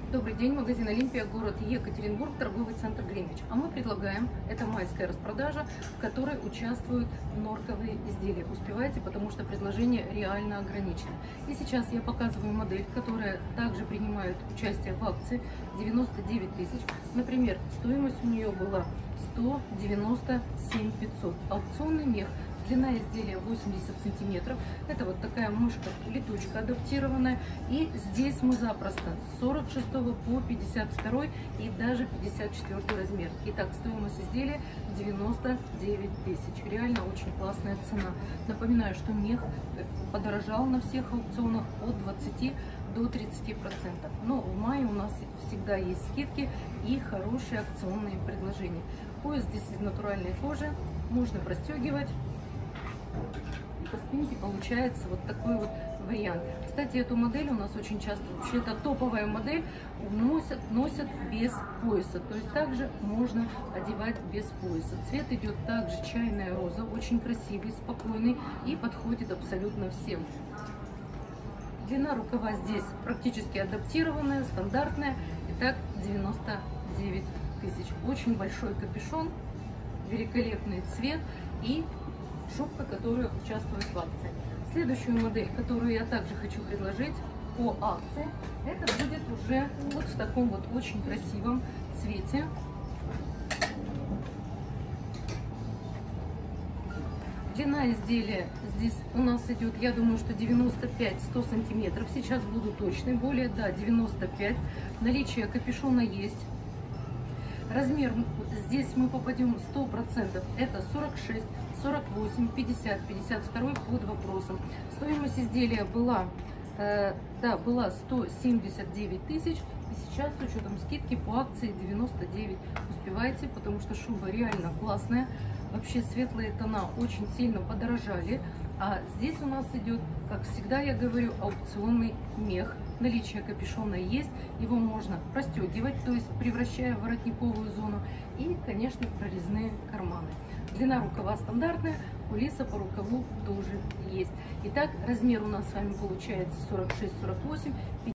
Добрый день, магазин Олимпия, город Екатеринбург, торговый центр Гринвич. А мы предлагаем, это майская распродажа, в которой участвуют норковые изделия. Успевайте, потому что предложение реально ограничено. И сейчас я показываю модель, которая также принимает участие в акции, 99 тысяч. Например, стоимость у нее была 197 500. Аукционный мех. Длина изделия 80 сантиметров. Это вот такая мышка-летучка адаптированная. И здесь мы запросто с 46 по 52 и даже 54 размер. Итак, стоимость изделия 99 тысяч. Реально очень классная цена. Напоминаю, что мех подорожал на всех аукционах от 20 до 30%. Но в мае у нас всегда есть скидки и хорошие акционные предложения. Пояс здесь из натуральной кожи. Можно простегивать. По спинке получается вот такой вот вариант. Кстати, эту модель у нас очень часто, вообще это топовая модель, носят без пояса. То есть также можно одевать без пояса. Цвет идет также чайная роза, очень красивый, спокойный и подходит абсолютно всем. Длина рукава здесь практически адаптированная, стандартная. Итак, 99 тысяч. Очень большой капюшон, великолепный цвет и шубка, которая участвует в акции. Следующую модель, которую я также хочу предложить по акции, это будет уже вот в таком вот очень красивом цвете. Длина изделия здесь у нас идет, я думаю, что 95-100 сантиметров. Сейчас буду точной, более, да, 95. Наличие капюшона есть. Размер здесь мы попадем 100%. Это 46, 48, 50, 52 под вопросом. Стоимость изделия была 179 тысяч. И сейчас с учетом скидки по акции 99. Успевайте, потому что шуба реально классная. Вообще светлые тона очень сильно подорожали. А здесь у нас идет, как всегда я говорю, аукционный мех. Наличие капюшона есть, его можно простегивать, то есть превращая в воротниковую зону. И, конечно, прорезные карманы. Длина рукава стандартная, кулиса по рукаву тоже есть. Итак, размер у нас с вами получается 46-48.